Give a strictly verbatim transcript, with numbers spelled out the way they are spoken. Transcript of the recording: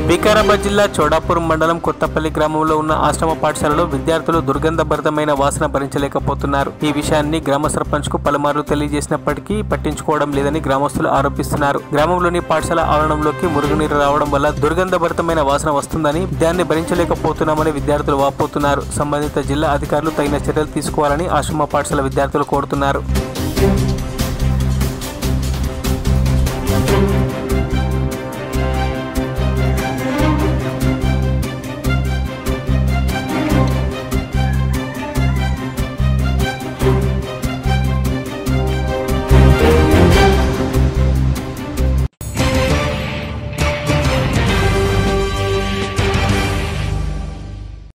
వికారాబాద్ జిల్లా చోడాపూర్ మండలం కొత్తపల్లి గ్రామంలో ఉన్న ఆశ్రమ పాఠశాలలో విద్యార్థులు దుర్గంధభరితమైన వాసన భరించలేకపోతున్నారు. ఈ విషయాన్ని గ్రామ సర్పంచ్ కు పలుమార్లు తెలియజేసినప్పటికీ పట్టించుకోవడం లేదని గ్రామస్తులు ఆరోపిస్తున్నారు. గ్రామంలోని పాఠశాల ఆవరణంలోకి మురుగునీరు రావడం వల్ల దుర్గంధభరితమైన వాసన వస్తుందని, దాన్ని భరించలేకపోతున్నామని విద్యార్థులు వాపోతున్నారు. సంబంధిత జిల్లా అధికారులు తగిన చర్యలు తీసుకోవాలని ఆశ్రమ పాఠశాల విద్యార్థులు కోరుతున్నారు.